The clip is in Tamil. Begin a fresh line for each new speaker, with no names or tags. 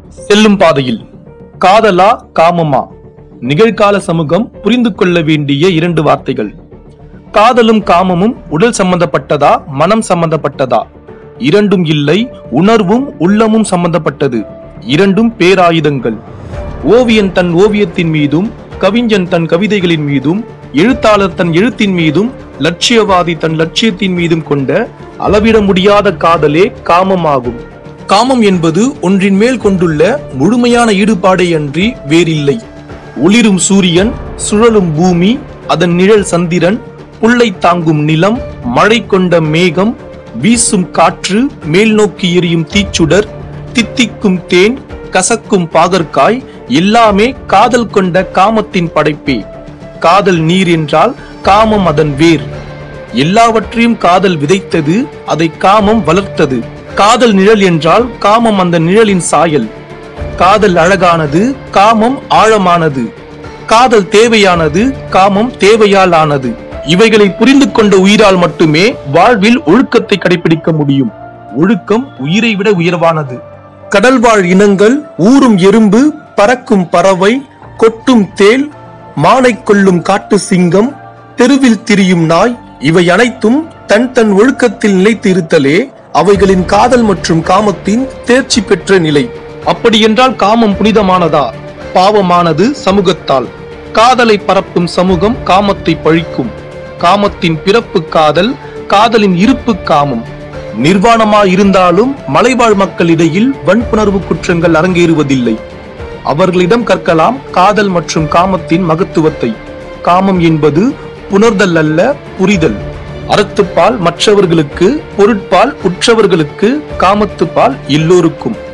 செல்லும் பாதையில் காதலா காமமா? நிகழ்கால சமூகம் புரிந்து கொள்ள வேண்டிய 2 வார்த்தைகள். காதலும் காமமும் உடல் சம்பந்தப்பட்டதா, மனம் சம்பந்தப்பட்டதா? இரண்டும் இல்லை. உணர்வும் உள்ளமும் சம்பந்தப்பட்டது. இரண்டும் பேராயுதங்கள். ஓவியன் தன் ஓவியத்தின் மீதும், கவிஞன் தன் கவிதைகளின் மீதும், எழுத்தாளர் தன் எழுத்தின் மீதும், லட்சியவாதி தன் லட்சியத்தின் மீதும் கொண்ட அளவிட முடியாத காதலே காமமாகும். காமம் என்பது ஒன்றின் மேல் கொண்டுள்ள முழுமையான ஈடுபாடே அன்றி வேறில்லை. ஒளிரும் சூரியன், சுழலும் பூமி, அதன் நிழல் சந்திரன், புல்லை தாங்கும் நிலம், மழை கொண்ட மேகம், வீசும் காற்று, மேல் நோக்கி எரியும் தீச்சுடர், தித்திக்கும் தேன், கசக்கும் பாகற்காய் எல்லாமே காதல் கொண்ட காமத்தின் படைப்பே. காதல் நீர் என்றால் காமம் அதன் வேர். எல்லாவற்றையும் காதல் விதைத்தது, அதை காமம் வளர்த்தது. காதல் நிழல் என்றால் காமம் அந்த நிழலின் சாயல். காதல் அழகானது, காமம் ஆழமானது. காதல் தேவையானது, காமம் தேவையால் ஆனது. இவைகளை புரிந்து கொண்ட உயிரால் மட்டுமே வாழ்வில் ஒழுக்கத்தை கடைபிடிக்க முடியும். ஒழுக்கம் உயிரை விட உயர்வானது. கடல்வாழ் இனங்கள், ஊரும் எறும்பு, பறக்கும் பறவை, கொட்டும் தேள், மானை கொள்ளும் காட்டு சிங்கம், தெருவில் திரியும் நாய், இவை அனைத்தும் தன் தன் ஒழுக்கத்தில் நிலைத்து இருத்தலே அவைகளின் காதல் மற்றும் காமத்தின் தேர்ச்சி பெற்ற நிலை. அப்படியென்றால் காமம் புனிதமானதா? பாவமானது சமூகத்தால். காதலை பரப்பும் சமூகம் காமத்தை பழிக்கும். காமத்தின் பிறப்பு காதல், காதலின் இருப்பு காமம். நிர்வாணமாயிருந்தாலும் மலைவாழ் மக்களிடையில் வன்புணர்வு குற்றங்கள் அரங்கேறுவதில்லை. அவர்களிடம் கற்கலாம் காதல் மற்றும் காமத்தின் மகத்துவத்தை. காமம் என்பது புணர்தல் அல்ல, புரிதல். அறத்துப்பால் மற்றவர்களுக்கு, பொருட்பால் உற்றவர்களுக்கு, காமத்துப்பால் எல்லோருக்கும்.